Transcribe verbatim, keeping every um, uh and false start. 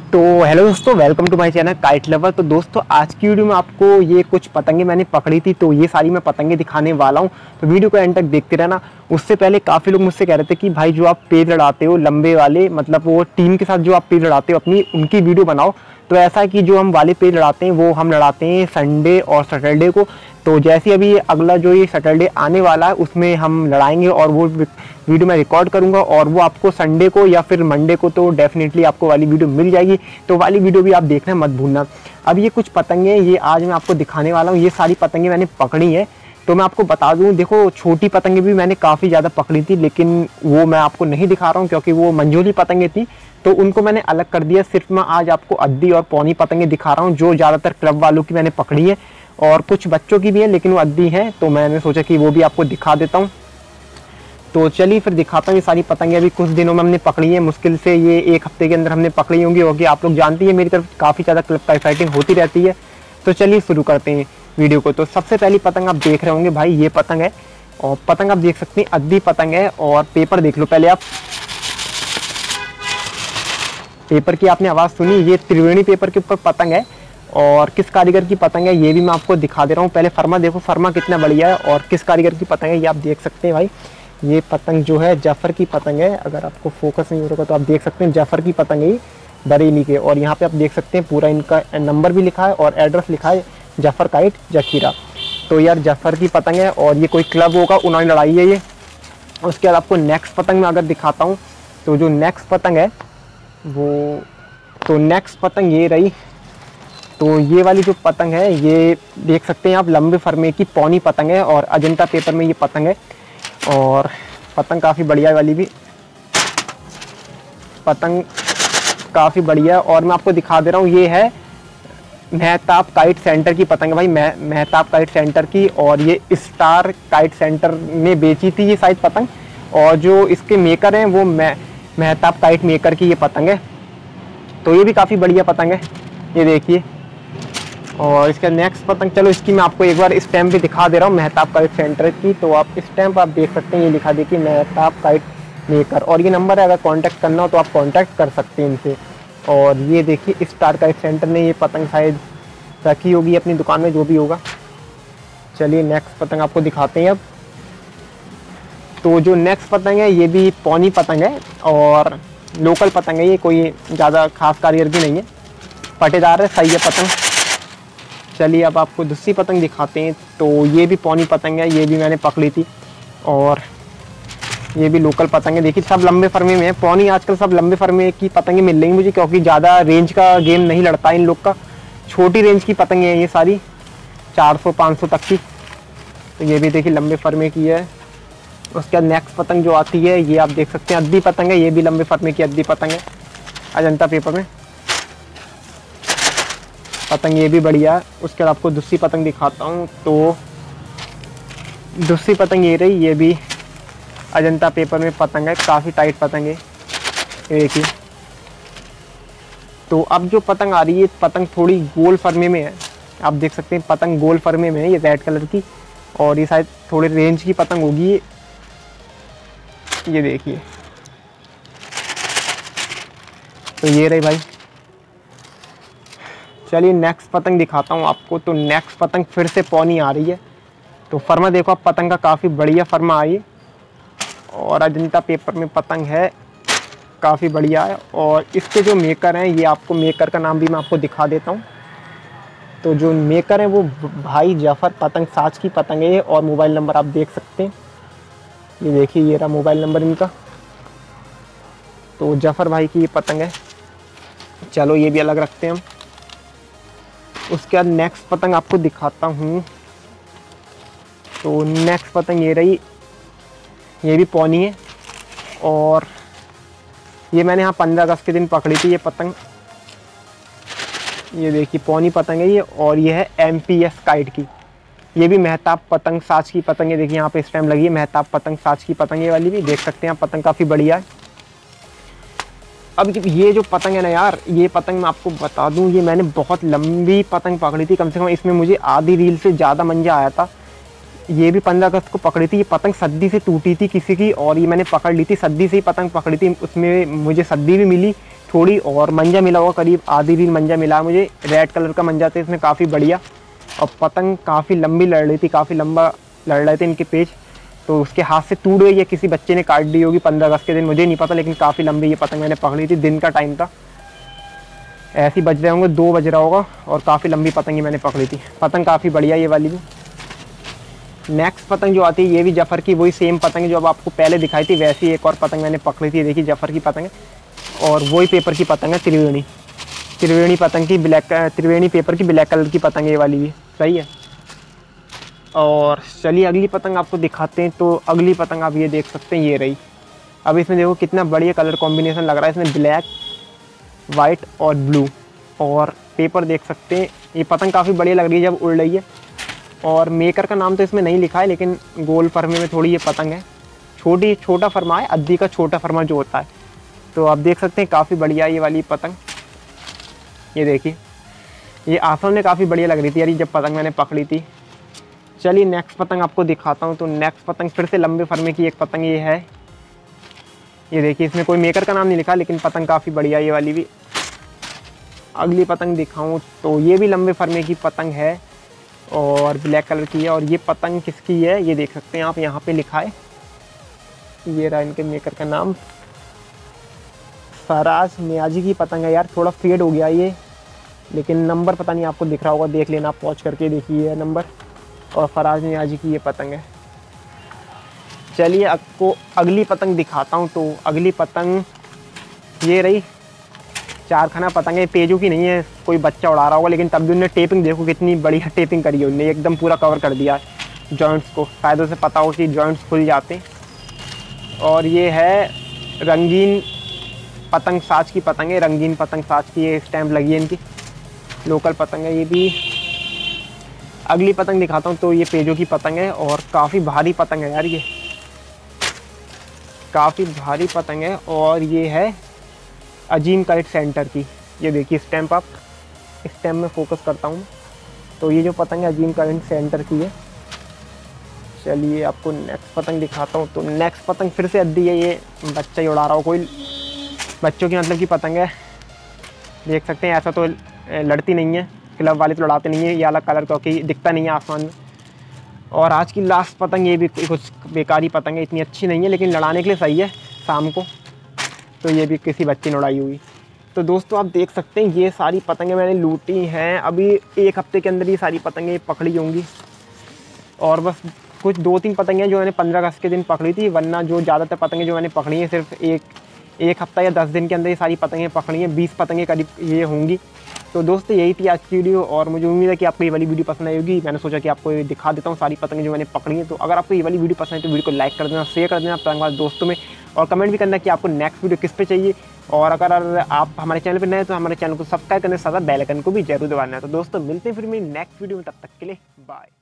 तो हेलो दोस्तों, welcome to my channel kite lover. तो दोस्तों आज की वीडियो में आपको ये कुछ पतंगे मैंने पकड़ी थी, तो ये सारी मैं पतंगे दिखाने वाला हूँ। तो वीडियो को एंड तक देखते रहना। उससे पहले काफ़ी लोग मुझसे कह रहे थे कि भाई जो आप पेज लड़ाते हो लंबे वाले, मतलब वो टीम के साथ जो आप पेज लड़ाते हो अपनी, उनकी वीडियो बनाओ। तो ऐसा है कि जो हम वाले पेज लड़ाते हैं वो हम लड़ाते हैं संडे और सैटरडे को। तो जैसे अभी अगला जो ये सैटरडे आने वाला है उसमें हम लड़ाएंगे और वो वीडियो मैं रिकॉर्ड करूंगा और वो आपको संडे को या फिर मंडे को तो डेफिनेटली आपको वाली वीडियो मिल जाएगी। तो वाली वीडियो भी आप देखना मत भूलना। अब ये कुछ पतंगे ये आज मैं आपको दिखाने वाला हूँ। ये सारी पतंगे मैंने पकड़ी है। तो मैं आपको बता दूं, देखो छोटी पतंगे भी मैंने काफ़ी ज़्यादा पकड़ी थी, लेकिन वो मैं आपको नहीं दिखा रहा हूँ क्योंकि वो मंजूली पतंगे थी, तो उनको मैंने अलग कर दिया। सिर्फ मैं आज आपको अद्दी और पौनी पतंगे दिखा रहा हूँ जो ज़्यादातर क्लब वालों की मैंने पकड़ी है और कुछ बच्चों की भी है, लेकिन वो अद्दी हैं, तो मैंने सोचा कि वो भी आपको दिखा देता हूँ। तो चलिए फिर दिखाता हूँ। ये सारी पतंगे अभी कुछ दिनों में हमने पकड़ी है, मुश्किल से ये एक हफ्ते के अंदर हमने पकड़ी होंगी होगी। आप लोग जानती है मेरी तरफ काफ़ी ज़्यादा क्लब की फाइटिंग होती रहती है। तो चलिए शुरू करते हैं वीडियो को। तो सबसे पहली पतंग आप देख रहे होंगे भाई, ये पतंग है और पतंग आप देख सकते हैं अद्दी पतंग है। और पेपर देख लो पहले आप, पेपर की आपने आवाज़ सुनी, ये त्रिवेणी पेपर के ऊपर पतंग है और किस कारीगर की पतंग है ये भी मैं आपको दिखा दे रहा हूँ। पहले फर्मा देखो, फर्मा कितना बढ़िया है और किस कारीगर की पतंग है ये आप देख सकते हैं भाई। ये पतंग जो है जफर की पतंग है, अगर आपको फोकस नहीं हो रहा तो आप देख सकते हैं जफर की पतंग है बरेली के। और यहाँ पे आप देख सकते हैं पूरा इनका नंबर भी लिखा है और एड्रेस लिखा है, जफर काइट जखीरा। तो यार जफर की पतंग है और ये कोई क्लब होगा उन्होंने लड़ाई है ये। उसके बाद आपको नेक्स्ट पतंग में अगर दिखाता हूँ, तो जो नेक्स्ट पतंग है वो, तो नेक्स्ट पतंग ये रही। तो ये वाली जो पतंग है ये देख सकते हैं आप, लंबे फरमे की पौनी पतंग है और अजंता पेपर में ये पतंग है। और पतंग काफ़ी बढ़िया वाली भी पतंग काफ़ी बढ़िया। और मैं आपको दिखा दे रहा हूँ, ये है मेहताब काइट सेंटर की पतंग है भाई, मेहताब काइट सेंटर की। और ये स्टार काइट सेंटर ने बेची थी ये शायद पतंग, और जो इसके मेकर हैं वो मेहताब काइट मेकर की ये पतंग है। तो ये भी काफ़ी बढ़िया पतंग है, ये देखिए। और इसका नेक्स्ट पतंग, चलो इसकी मैं आपको एक बार स्टैम्प भी दिखा दे रहा हूँ मेहताब काइट सेंटर की। तो आप स्टैम्प आप देख सकते हैं, ये लिखा देखिए मेहताब काइट मेकर। और ये नंबर है, अगर कांटेक्ट करना हो तो आप कांटेक्ट कर सकते हैं इनसे। और ये देखिए स्टार काइट सेंटर ने ये पतंग शायद रखी होगी अपनी दुकान में, जो भी होगा। चलिए नेक्स्ट पतंग आपको दिखाते हैं अब। तो जो नेक्स्ट पतंग है ये भी पौनी पतंग है और लोकल पतंग है, ये कोई ज़्यादा खास कारीगर भी नहीं है, पटेदार है, सही है पतंग। चलिए अब आपको दूसरी पतंग दिखाते हैं। तो ये भी पौनी पतंग है, ये भी मैंने पकड़ी थी और ये भी लोकल पतंग है। देखिए सब लंबे फरमे में है, पौनी आजकल सब लंबे फरमे की पतंगें मिल रही मुझे, क्योंकि ज़्यादा रेंज का गेम नहीं लड़ता इन लोग का। छोटी रेंज की पतंगें हैं ये सारी, चार सौ पाँच सौ तक की। तो ये भी देखिए लंबे फरमे की है। उसके बाद नेक्स्ट पतंग जो आती है ये आप देख सकते हैं अद्दी पतंग है, ये भी लंबे फरमे की अद्दी पतंग है अजंता पेपर में पतंग, ये भी बढ़िया है। उसके बाद आपको दूसरी पतंग दिखाता हूँ। तो दूसरी पतंग ये रही, ये भी अजंता पेपर में पतंग है, काफ़ी टाइट पतंग है, ये देखिए। तो अब जो पतंग आ रही है पतंग थोड़ी गोल फरमे में है, आप देख सकते हैं पतंग गोल फरमे में है, ये रेड कलर की। और ये शायद थोड़े रेंज की पतंग होगी, ये देखिए। तो ये रही भाई। चलिए नेक्स्ट पतंग दिखाता हूँ आपको। तो नेक्स्ट पतंग फिर से पौनी आ रही है। तो फर्मा देखो आप, पतंग का काफ़ी बढ़िया फर्मा आई और अजंता पेपर में पतंग है, काफ़ी बढ़िया है। और इसके जो मेकर हैं, ये आपको मेकर का नाम भी मैं आपको दिखा देता हूँ। तो जो मेकर हैं वो भाई जफर पतंग साज की पतंग है और मोबाइल नंबर आप देख सकते हैं, ये देखिए ये रहा मोबाइल नंबर इनका। तो जफर भाई की ये पतंग है। चलो ये भी अलग रखते हैं हम। उसके बाद नेक्स्ट पतंग आपको दिखाता हूँ। तो नेक्स्ट पतंग ये रही, ये भी पौनी है और ये मैंने यहाँ पंद्रह अगस्त के दिन पकड़ी थी ये पतंग, ये देखिए पौनी पतंग है ये। और ये है एम पी एस काइट की, ये भी मेहताब पतंग साज की पतंग है। देखिए यहाँ पे स्टैम्प लगी है मेहताब पतंग साज की पतंग, ये वाली भी देख सकते हैं आप, पतंग काफ़ी बढ़िया है। अब ये जो पतंग है ना यार, ये पतंग मैं आपको बता दूं, ये मैंने बहुत लंबी पतंग पकड़ी थी, कम से कम इसमें मुझे आधी रील से ज़्यादा मंजा आया था। ये भी पंद्रह अगस्त को पकड़ी थी। ये पतंग सद्दी से टूटी थी किसी की और ये मैंने पकड़ ली थी, सद्दी से ही पतंग पकड़ी थी, उसमें मुझे सद्दी भी मिली, थोड़ी और मंजा मिला होगा, करीब आधी भी मंजा मिला मुझे। रेड कलर का मंजा था इसमें काफ़ी बढ़िया, और पतंग काफ़ी लंबी लड़ रही थी, काफ़ी लंबा लड़ रहे थे इनके पेच। तो उसके हाथ से टूट गई है, किसी बच्चे ने काट दी होगी पंद्रह अगस्त के दिन, मुझे नहीं पता, लेकिन काफ़ी लंबी ये पतंग मैंने पकड़ी थी। दिन का टाइम था, ऐसे ही बज रहे होंगे, दो बज रहा होगा, और काफ़ी लंबी पतंग ही मैंने पकड़ी थी। पतंग काफ़ी बढ़िया ये वाली भी। नेक्स्ट पतंग जो आती है ये भी जफर की, वही सेम पतंग है जो अब आपको पहले दिखाई थी, वैसी एक और पतंग मैंने पकड़ी थी। देखिए जफर की पतंग है, और वही पेपर की पतंग है, त्रिवेणी त्रिवेणी पतंग की, ब्लैक त्रिवेणी पेपर की ब्लैक कलर की पतंग है ये वाली भी, सही है। और चलिए अगली पतंग आपको दिखाते हैं। तो अगली पतंग आप ये देख सकते हैं, ये रही। अब इसमें देखो कितना बढ़िया कलर कॉम्बिनेशन लग रहा है, इसमें ब्लैक, वाइट और ब्लू, और पेपर देख सकते हैं। ये पतंग काफ़ी बढ़िया लग रही है जब उड़ रही है। और मेकर का नाम तो इसमें नहीं लिखा है, लेकिन गोल फरमे में थोड़ी ये पतंग है, छोटी छोटा फरमा है, अद्दी का छोटा फरमा जो होता है। तो आप देख सकते हैं काफ़ी बढ़िया ये वाली पतंग। ये देखिए, ये आसमान में काफ़ी बढ़िया लग रही थी यार जब पतंग मैंने पकड़ी थी। चलिए नेक्स्ट पतंग आपको दिखाता हूँ। तो नेक्स्ट पतंग फिर से लंबे फरमे की एक पतंग ये है। ये देखिए, इसमें कोई मेकर का नाम नहीं लिखा, लेकिन पतंग काफ़ी बढ़िया ये वाली भी। अगली पतंग दिखाऊं तो ये भी लंबे फरमे की पतंग है, और ब्लैक कलर की है। और ये पतंग किसकी है ये देख सकते हैं आप, यहाँ पे लिखा है, ये रहा इनके मेकर का नाम, फराज नियाजी की पतंग है यार। थोड़ा फेड हो गया ये, लेकिन नंबर पता नहीं आपको दिख रहा होगा, देख लेना, आप पहुँच करके देखिए नंबर। और फराज नियाजी की ये पतंग है। चलिए आपको अगली पतंग दिखाता हूँ। तो अगली पतंग ये रही, चार खाना पतंग है, पेजों की नहीं है, कोई बच्चा उड़ा रहा होगा, लेकिन तब भी उन्होंने टेपिंग देखो कितनी बढ़िया टेपिंग करी है उन्होंने, एकदम पूरा कवर कर दिया है जॉइंट्स को। फ़ायदों से पता हो कि जॉइंट्स खुल जाते हैं। और ये है रंगीन पतंग साज की पतंग है, रंगीन पतंग साज की ये स्टैम्प लगी है इनकी, लोकल पतंग है ये भी। अगली पतंग दिखाता हूँ। तो ये पेजों की पतंग है, और काफ़ी भारी पतंग है यार, ये काफ़ी भारी पतंग है। और ये है अजीम काइट सेंटर की। ये देखिए स्टैम्प, आप स्टैम्प में फोकस करता हूँ। तो ये जो पतंग है अजीम काइट सेंटर की है। चलिए आपको नेक्स्ट पतंग दिखाता हूँ। तो नेक्स्ट पतंग फिर से अद्दी है, ये बच्चा ही उड़ा रहा हो, कोई बच्चों की मतलब की पतंग है, देख सकते हैं। ऐसा तो लड़ती नहीं है, क्लब वाले तो लड़ाते नहीं है, ये अलग कलर क्योंकि दिखता नहीं है आसमान में। और आज की लास्ट पतंग ये भी कुछ बेकारी पतंग है, इतनी अच्छी नहीं है, लेकिन लड़ाने के लिए सही है शाम को। तो ये भी किसी बच्चे ने उड़ाई हुई। तो दोस्तों आप देख सकते हैं ये सारी पतंगें मैंने लूटी हैं, अभी एक हफ्ते के अंदर ये सारी पतंगें पकड़ी होंगी। और बस कुछ दो तीन पतंगें जो मैंने पंद्रह अगस्त के दिन पकड़ी थी, वरना जो ज़्यादातर पतंगें जो मैंने पकड़ी हैं सिर्फ एक एक हफ्ता या दस दिन के अंदर ये सारी पतंगें पकड़ी हैं। बीस पतंगें करीब ये होंगी। तो दोस्तों यही थी आज की वीडियो, और मुझे उम्मीद है कि आपको ये वाली वीडियो पसंद आई होगी। मैंने सोचा कि आपको ये दिखा देता हूँ सारी पतंगें जो मैंने पकड़ी हैं। तो अगर आपको ये वाली वीडियो पसंद है तो वीडियो को लाइक कर देना, शेयर कर देना अपने दोस्तों में, और कमेंट भी करना कि आपको नेक्स्ट वीडियो किस पे चाहिए। और अगर आप हमारे चैनल पर नए तो हमारे चैनल को सब्सक्राइब करने के साथ बेल आइकन को भी जरूर दबाना है। तो दोस्तों मिलते हैं फिर मेरी नेक्स्ट वीडियो में, तब तक के लिए बाय।